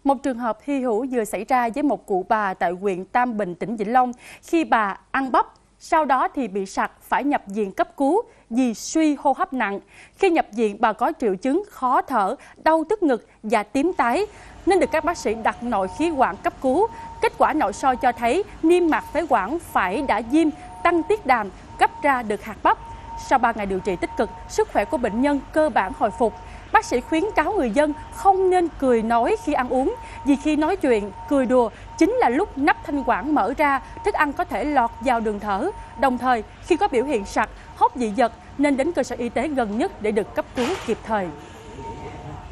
Một trường hợp hy hữu vừa xảy ra với một cụ bà tại huyện Tam Bình, tỉnh Vĩnh Long khi bà ăn bắp. Sau đó thì bị sặc phải nhập viện cấp cứu vì suy hô hấp nặng. Khi nhập viện, bà có triệu chứng khó thở, đau tức ngực và tím tái, nên được các bác sĩ đặt nội khí quản cấp cứu. Kết quả nội soi cho thấy niêm mạc phế quản phải đã viêm, tăng tiết đàm, gấp ra được hạt bắp. Sau 3 ngày điều trị tích cực, sức khỏe của bệnh nhân cơ bản hồi phục. Bác sĩ khuyến cáo người dân không nên cười nói khi ăn uống, vì khi nói chuyện, cười đùa chính là lúc nắp thanh quản mở ra, thức ăn có thể lọt vào đường thở. Đồng thời, khi có biểu hiện sặc, hốc dị vật nên đến cơ sở y tế gần nhất để được cấp cứu kịp thời.